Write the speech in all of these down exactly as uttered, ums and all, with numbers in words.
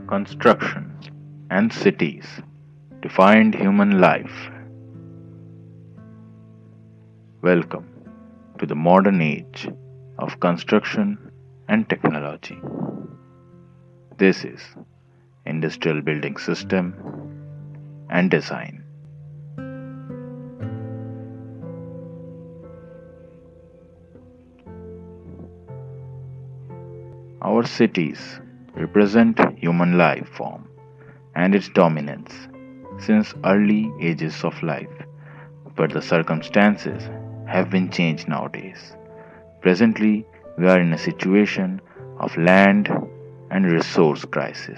Construction and cities defined human life. Welcome to the modern age of construction and technology. This is Industrial Building System and Design. Our cities represent human life form and its dominance since early ages of life, but the circumstances have been changed nowadays. Presently, we are in a situation of land and resource crisis.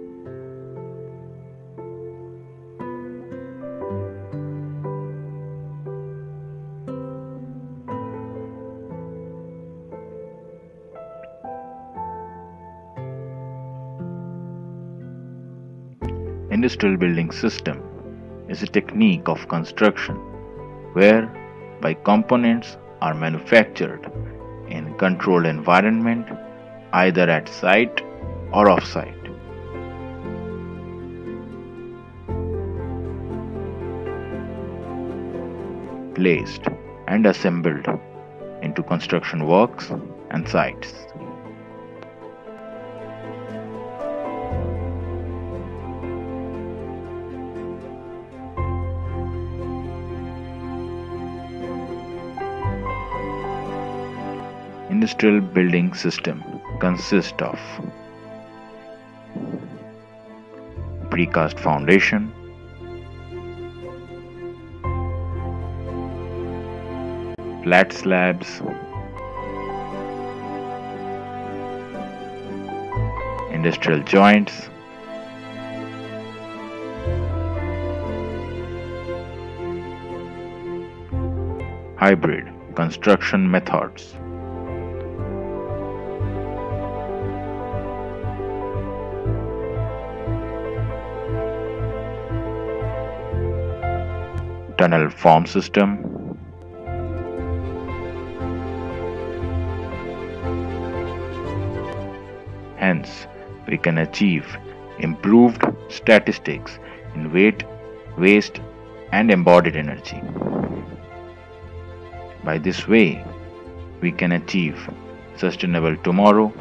Industrial building system is a technique of construction whereby components are manufactured in controlled environment either at site or off-site. Placed and assembled into construction works and sites. Industrial building system consists of precast foundation, flat slabs, industrial joints, hybrid construction methods. Tunnel form system, hence we can achieve improved statistics in weight, waste and embodied energy. By this way, we can achieve sustainable tomorrow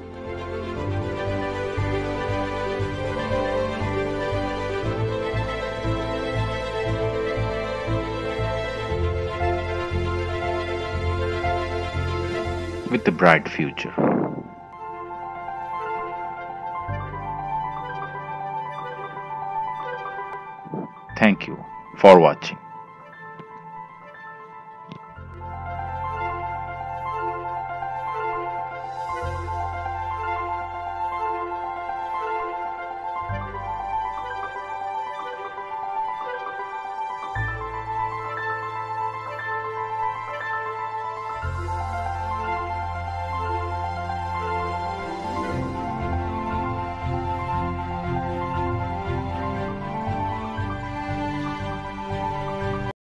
with a bright future. Thank you for watching.